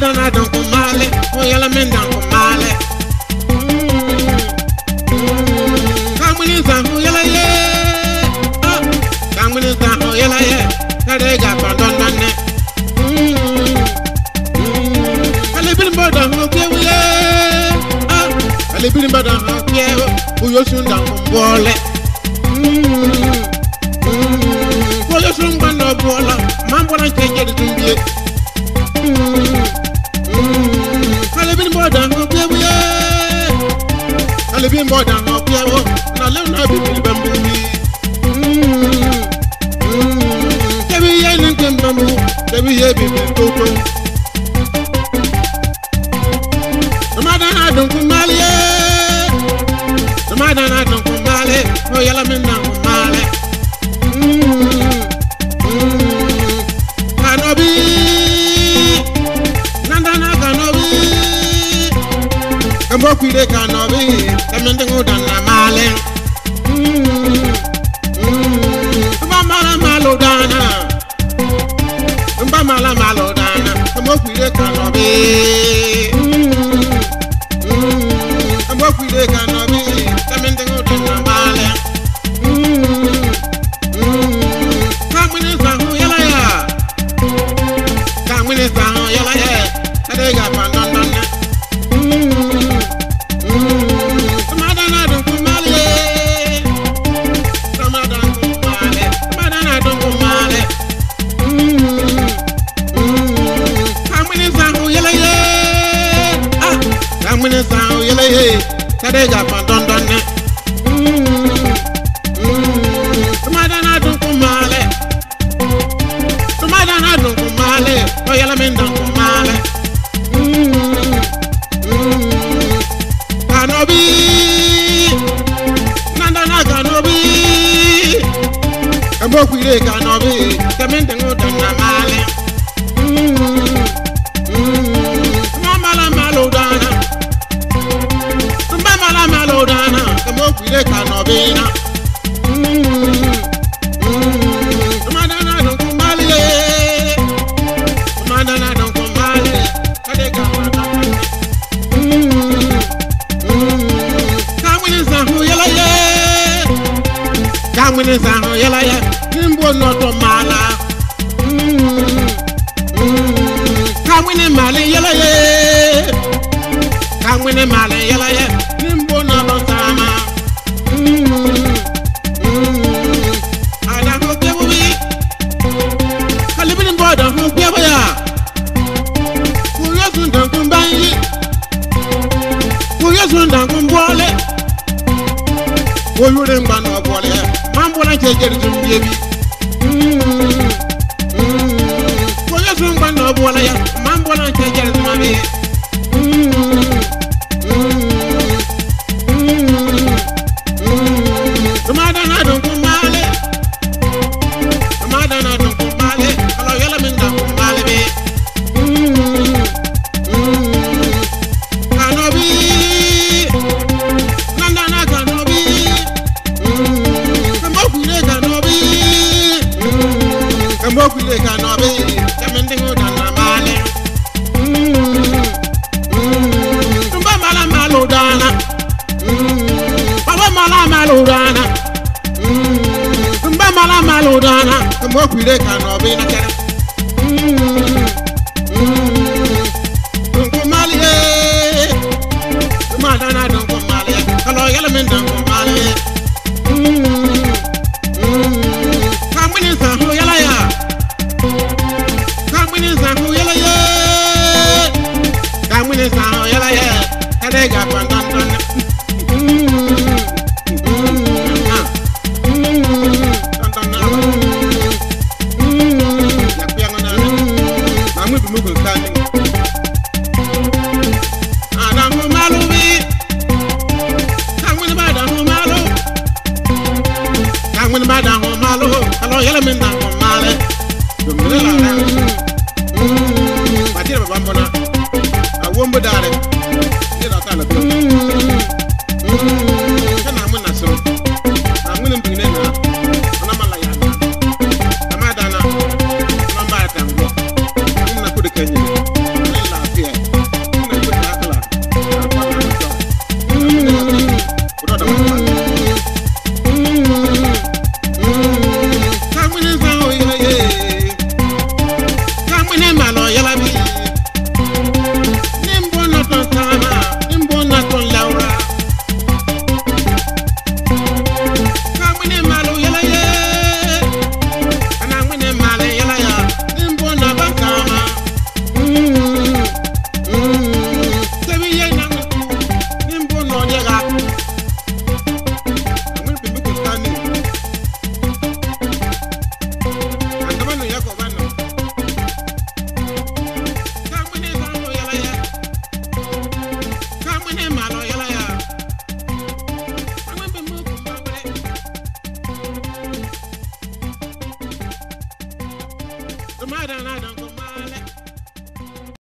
Samadana don't come male, oh yellow men don't come male. Come in some yellow ye. Come in some yellow ye. They got abandoned. I live in Badam, okay, we I live in Badam, okay, who you soon down from Wall. For your son, one of Walla, Mamma, I can't get it to be. I live in Badam, okay, we I live in Badam, okay, and I live not in Bamboo. Every year, baby, go. Samadana don't come male. Samadana don't come male. Oh, yellow men don't come male. Canobi. Nandana canobi. Kamboki de canobi. Kamendingo dana male. Mama malodana. Mala malodana, come up with a canobi. Come up with a canobi, come in the good in the male. Come in the Sahu Yelaya. Come in the Sahu Yelaya. They got Pandana. Samadana don't come male. Samadana don't come male. Samadana don't come male. Sound yellow, they got Pandon. Samadana don't come male. Samadana don't come male. Oh, yellow men don't come male. Canobi. Nandana canobi. Kamboki canobi. Come in the good and the male. Mamma malodana. Malodana, come up with a canobina. Samadana don't come male. Samadana don't come male. Come in Sahu Yelaya. Come in Sahu Yelaya. Nimbo not to Mala. Come in Male Yelaya. Come in Male Yelaya. Oh, you didn't ban a boy. Mambo, I take it to baby. For your son, ban a boy. Mambo, I take it to mommy. Samadana don't come male. Samadana don't come male. Hello, yellow men don't come male. Canobi. Nandana canobi. Kamboki canobi. Kamboki canobi. Kamendingo dana male. Tumba mala malodana. Mala malodana, mala malodana, come up with a canobi. Don't come male, Madana don't come male, hello, element don't come male. Come in Sahu Yelaya, come in Sahu Yelaya, come in Sahu Yelaya, and they got Pandan. Hello, yellow men down from Male. The Matilda Bambona. I won't be darling. Get out of I'm going to be there. I'm a liar. I'm a dana. I'm a bad. I'm going to put a Kenyan. mada na dan